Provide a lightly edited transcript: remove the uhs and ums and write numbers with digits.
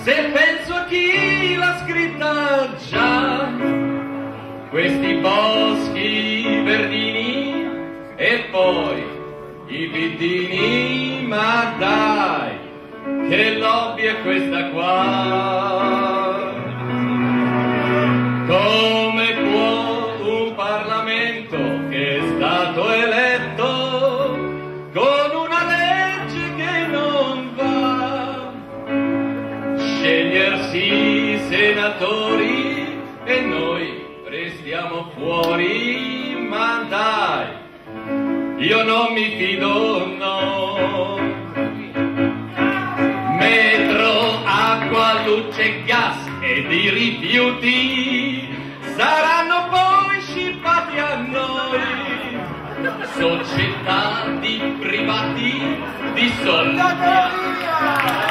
Se penso a chi l'ha scritta già, questi boschi verdini e poi i pittini, ma dai, che lobby è questa qua? Come può un Parlamento che è stato eletto con una legge che non va scegliersi senatori e noi restiamo fuori? Ma dai, io non mi fido, no. Metro, acqua, luce, gas ed i rifiuti saranno poi scippati a noi. Società di privati, di soldi.